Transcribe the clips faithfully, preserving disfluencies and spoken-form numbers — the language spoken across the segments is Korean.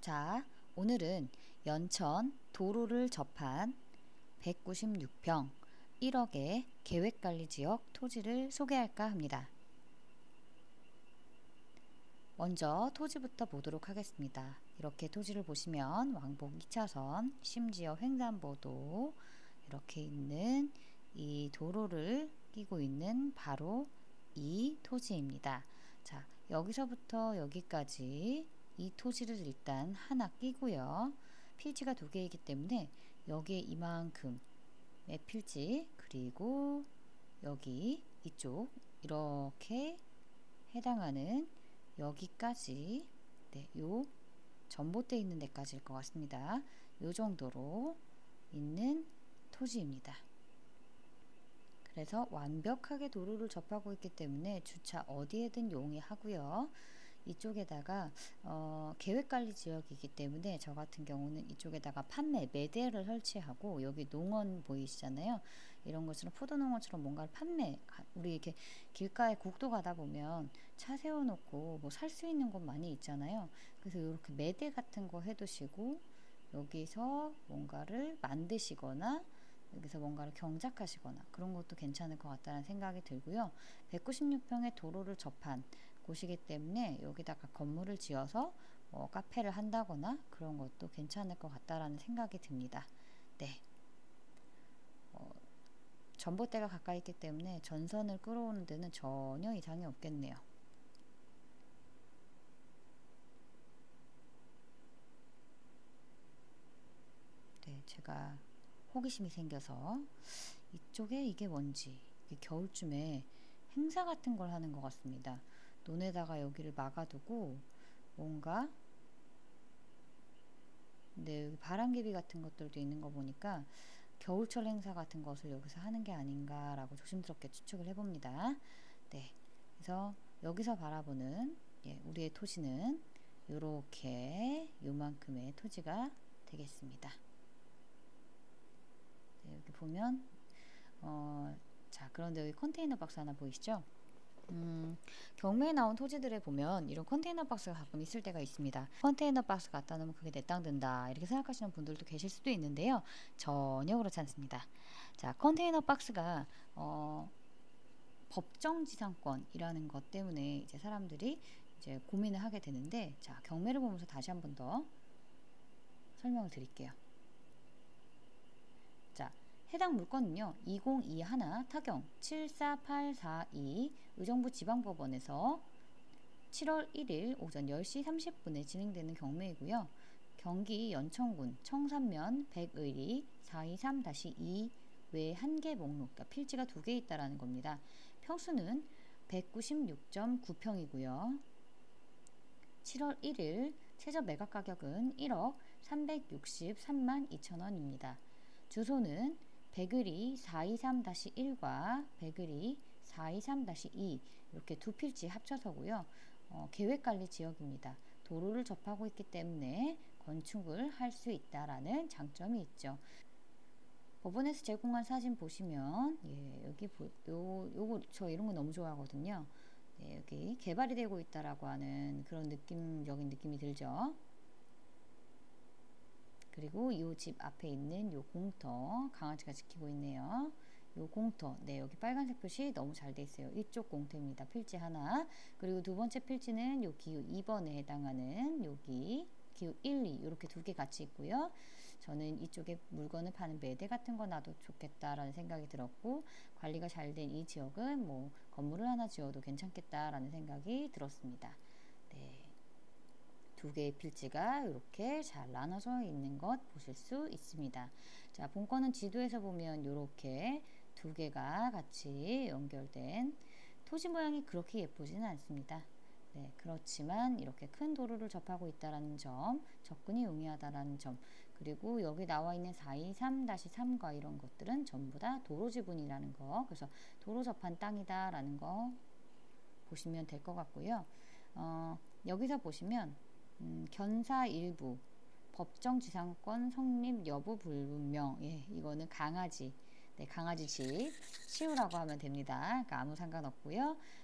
자, 오늘은 연천 도로를 접한 백구십육 평 일억의 계획관리지역 토지를 소개할까 합니다. 먼저 토지부터 보도록 하겠습니다. 이렇게 토지를 보시면 왕복 이 차선, 심지어 횡단보도 이렇게 있는 이 도로를 끼고 있는 바로 이 토지입니다. 자, 여기서부터 여기까지 이 토지를 일단 하나 끼고요. 필지가 두 개이기 때문에 여기에 이만큼의 필지, 그리고 여기 이쪽 이렇게 해당하는 여기까지, 네, 요 전봇대 있는 데까지일 것 같습니다. 요 정도로 있는 토지입니다. 그래서 완벽하게 도로를 접하고 있기 때문에 주차 어디에든 용이하고요. 이쪽에다가 어, 계획관리 지역이기 때문에 저 같은 경우는 이쪽에다가 판매 매대를 설치하고, 여기 농원 보이시잖아요. 이런 것처럼 포도농원처럼 뭔가를 판매, 우리 이렇게 길가에 국도 가다 보면 차 세워놓고 뭐 살 수 있는 곳 많이 있잖아요. 그래서 이렇게 매대 같은 거 해두시고 여기서 뭔가를 만드시거나 여기서 뭔가를 경작하시거나 그런 것도 괜찮을 것 같다는 생각이 들고요. 백구십육 평의 도로를 접한 곳이기 때문에 여기다가 건물을 지어서 뭐 카페를 한다거나 그런 것도 괜찮을 것 같다라는 생각이 듭니다. 네. 어, 전봇대가 가까이 있기 때문에 전선을 끌어오는 데는 전혀 이상이 없겠네요. 네, 제가 호기심이 생겨서 이쪽에 이게 뭔지, 이게 겨울쯤에 행사 같은 걸 하는 것 같습니다. 논에다가 여기를 막아두고 뭔가, 네, 여기 바람개비 같은 것들도 있는 거 보니까 겨울철 행사 같은 것을 여기서 하는 게 아닌가라고 조심스럽게 추측을 해봅니다. 네, 그래서 여기서 바라보는, 예, 우리의 토지는 요렇게 요만큼의 토지가 되겠습니다. 네, 여기 보면 어, 자, 그런데 여기 컨테이너 박스 하나 보이시죠? 음, 경매에 나온 토지들에 보면 이런 컨테이너 박스가 가끔 있을 때가 있습니다. 컨테이너 박스 갖다 놓으면 그게 내 땅 된다 이렇게 생각하시는 분들도 계실 수도 있는데요. 전혀 그렇지 않습니다. 자, 컨테이너 박스가 어, 법정지상권이라는 것 때문에 이제 사람들이 이제 고민을 하게 되는데, 자, 경매를 보면서 다시 한 번 더 설명을 드릴게요. 자, 해당 물건은요, 이공이일 타경 칠사팔사이 의정부 지방법원에서 칠월 일일 오전 열 시 삼십 분에 진행되는 경매이고요. 경기 연천군 청산면 백의리 사이삼 이 외 한 개 목록, 그러니까 필지가 두 개 있다라는 겁니다. 평수는 백구십육 점 구 평이고요. 칠월 일일 최저 매각 가격은 일억 삼백육십삼만 이천 원입니다. 주소는 백의리 사이삼 일과 백의리 사이삼 이 이렇게 두 필지 합쳐서고요. 어, 계획관리 지역입니다. 도로를 접하고 있기 때문에 건축을 할 수 있다라는 장점이 있죠. 법원에서 제공한 사진 보시면, 예, 여기 보, 요, 요거 저 이런 거 너무 좋아하거든요. 네, 여기 개발이 되고 있다라고 하는 그런 느낌적인 느낌이 들죠. 그리고 이 집 앞에 있는 요 공터, 강아지가 지키고 있네요. 요 공터, 네, 여기 빨간색 표시 너무 잘 돼 있어요. 이쪽 공터입니다. 필지 하나. 그리고 두 번째 필지는 요 기후 이 번에 해당하는 여기 기후 일, 이 이렇게 두 개 같이 있고요. 저는 이쪽에 물건을 파는 매대 같은 거 놔도 좋겠다라는 생각이 들었고, 관리가 잘 된 이 지역은 뭐 건물을 하나 지어도 괜찮겠다라는 생각이 들었습니다. 네. 두 개의 필지가 이렇게 잘 나눠져 있는 것 보실 수 있습니다. 자, 본건은 지도에서 보면 이렇게 두 개가 같이 연결된, 토지 모양이 그렇게 예쁘지는 않습니다. 네, 그렇지만 이렇게 큰 도로를 접하고 있다는 점, 접근이 용이하다는 점, 그리고 여기 나와 있는 사이삼 삼과 이런 것들은 전부 다 도로 지분이라는 거, 그래서 도로 접한 땅이다 라는 거 보시면 될 것 같고요. 어, 여기서 보시면 음, 견사 일부 법정지상권 성립 여부 불분명, 예, 이거는 강아지, 네, 강아지 집 치우라고 하면 됩니다. 그러니까 아무 상관없고요.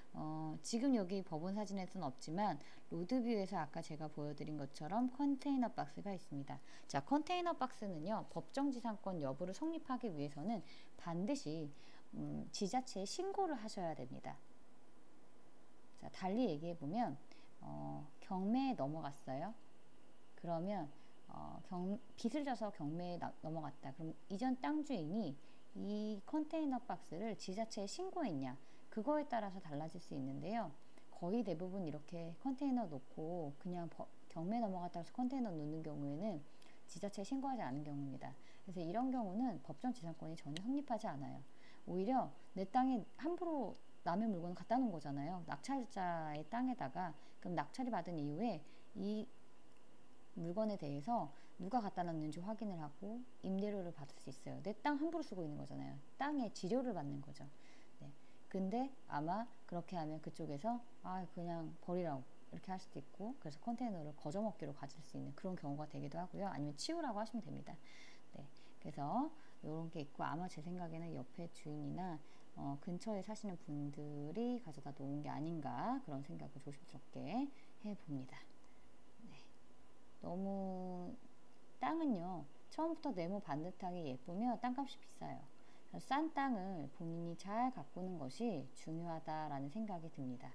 어, 지금 여기 법원 사진에서는 없지만 로드뷰에서 아까 제가 보여드린 것처럼 컨테이너 박스가 있습니다. 자, 컨테이너 박스는요, 법정지상권 여부를 성립하기 위해서는 반드시 음, 지자체에 신고를 하셔야 됩니다. 자, 달리 얘기해보면 어, 경매에 넘어갔어요. 그러면 어, 경, 빚을 져서 경매에 나, 넘어갔다. 그럼 이전 땅 주인이 이 컨테이너 박스를 지자체에 신고했냐, 그거에 따라서 달라질 수 있는데요. 거의 대부분 이렇게 컨테이너 놓고 그냥 버, 경매 넘어갔다 해서 컨테이너 놓는 경우에는 지자체에 신고하지 않은 경우입니다. 그래서 이런 경우는 법정 지상권이 전혀 성립하지 않아요. 오히려 내 땅에 함부로 남의 물건을 갖다 놓은 거잖아요. 낙찰자의 땅에다가. 그럼 낙찰이 받은 이후에 이 물건에 대해서 누가 갖다 놨는지 확인을 하고 임대료를 받을 수 있어요. 내 땅 함부로 쓰고 있는 거잖아요. 땅에 지료를 받는 거죠. 네. 근데 아마 그렇게 하면 그쪽에서 아 그냥 버리라고 이렇게 할 수도 있고, 그래서 컨테이너를 거저먹기로 가질 수 있는 그런 경우가 되기도 하고요. 아니면 치우라고 하시면 됩니다. 네. 그래서 이런 게 있고, 아마 제 생각에는 옆에 주인이나 어, 근처에 사시는 분들이 가져다 놓은 게 아닌가, 그런 생각을 조심스럽게 해봅니다. 네. 너무 땅은요, 처음부터 네모 반듯하게 예쁘면 땅값이 비싸요. 싼 땅을 본인이 잘 가꾸는 것이 중요하다라는 생각이 듭니다.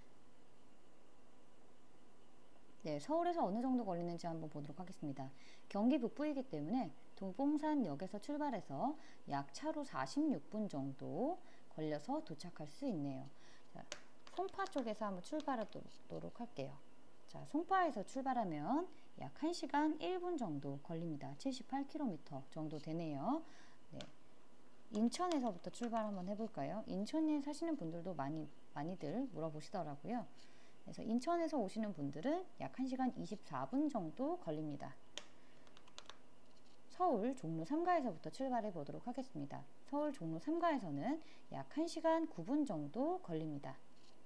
네, 서울에서 어느 정도 걸리는지 한번 보도록 하겠습니다. 경기 북부이기 때문에 도봉산역에서 출발해서 약 차로 사십육 분 정도 걸려서 도착할 수 있네요. 자, 송파 쪽에서 한번 출발하도록 할게요. 자, 송파에서 출발하면 약 한 시간 일 분 정도 걸립니다. 칠십팔 킬로미터 정도 되네요. 네. 인천에서부터 출발 한번 해볼까요? 인천에 사시는 분들도 많이, 많이들 물어보시더라고요. 그래서 인천에서 오시는 분들은 약 한 시간 이십사 분 정도 걸립니다. 서울 종로 삼 가에서부터 출발해 보도록 하겠습니다. 서울 종로 삼 가에서는 약 한 시간 구 분 정도 걸립니다.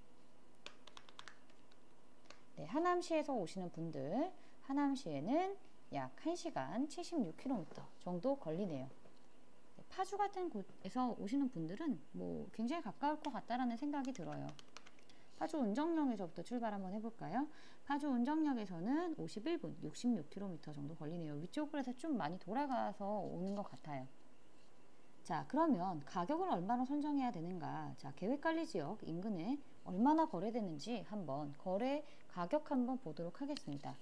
네, 하남시에서 오시는 분들, 하남시에는 약 한 시간 칠십육 킬로미터 정도 걸리네요. 네, 파주 같은 곳에서 오시는 분들은 뭐 굉장히 가까울 것 같다라는 생각이 들어요. 파주 운정역에서부터 출발 한번 해볼까요? 파주 운정역에서는 오십일 분, 육십육 킬로미터 정도 걸리네요. 위쪽으로 해서 좀 많이 돌아가서 오는 것 같아요. 자, 그러면 가격을 얼마나 선정해야 되는가? 자, 계획관리지역 인근에 얼마나 거래되는지 한번 거래 가격 한번 보도록 하겠습니다.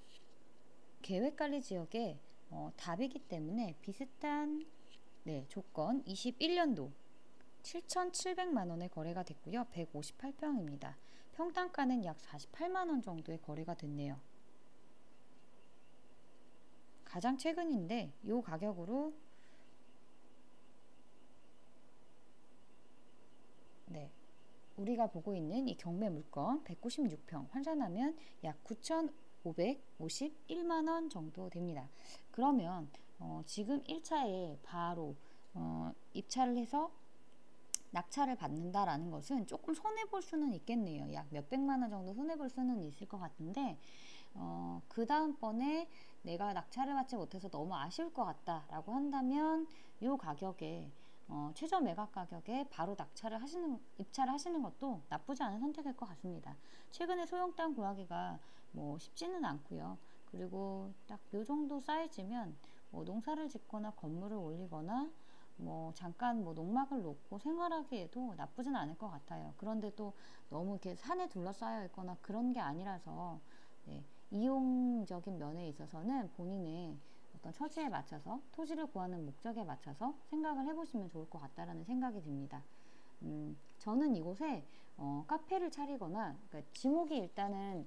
계획관리지역에 어, 답이기 때문에 비슷한 네, 조건 이십일 년도 칠천칠백만 원에 거래가 됐고요. 백오십팔 평입니다. 평당가는 약 사십팔만 원 정도의 거래가 됐네요. 가장 최근인데 이 가격으로 네, 우리가 보고 있는 이 경매 물건 백구십육 평 환산하면 약 구천오백오십일만 원 정도 됩니다. 그러면 어, 지금 일 차에 바로 어, 입찰을 해서 낙찰을 받는다라는 것은 조금 손해볼 수는 있겠네요. 약 몇백만 원 정도 손해볼 수는 있을 것 같은데 어, 그 다음번에 내가 낙찰을 받지 못해서 너무 아쉬울 것 같다라고 한다면 이 가격에 어, 최저 매각 가격에 바로 낙찰을 하시는, 입찰을 하시는 것도 나쁘지 않은 선택일 것 같습니다. 최근에 소형 땅 구하기가 뭐 쉽지는 않고요. 그리고 딱 요 정도 사이즈면 뭐 농사를 짓거나 건물을 올리거나 뭐 잠깐 뭐 농막을 놓고 생활하기에도 나쁘진 않을 것 같아요. 그런데 또 너무 이렇게 산에 둘러싸여 있거나 그런 게 아니라서 네, 이용적인 면에 있어서는 본인의 어떤 처지에 맞춰서 토지를 구하는 목적에 맞춰서 생각을 해보시면 좋을 것 같다라는 생각이 듭니다. 음, 저는 이곳에 어, 카페를 차리거나 그러니까 지목이 일단은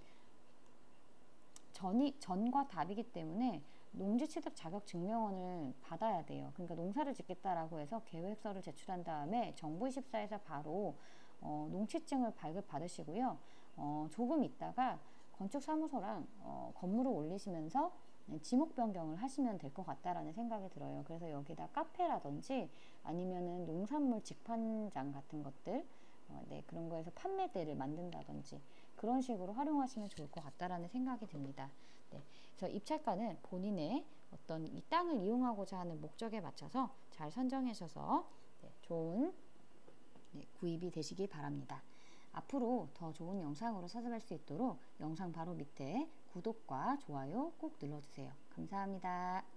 전이, 전과 답이기 때문에 농지취득 자격 증명원을 받아야 돼요. 그러니까 농사를 짓겠다라고 해서 계획서를 제출한 다음에 정부이십사에서 바로 어, 농취증을 발급받으시고요. 어, 조금 있다가 건축사무소랑 어, 건물을 올리시면서 지목 변경을 하시면 될 것 같다라는 생각이 들어요. 그래서 여기다 카페라든지 아니면은 농산물 직판장 같은 것들 어, 네, 그런 거에서 판매대를 만든다든지 그런 식으로 활용하시면 좋을 것 같다라는 생각이 듭니다. 네, 그래서 입찰가는 본인의 어떤 이 땅을 이용하고자 하는 목적에 맞춰서 잘 선정하셔서 네, 좋은 네, 구입이 되시기 바랍니다. 앞으로 더 좋은 영상으로 찾아뵐 수 있도록 영상 바로 밑에 구독과 좋아요 꼭 눌러주세요. 감사합니다.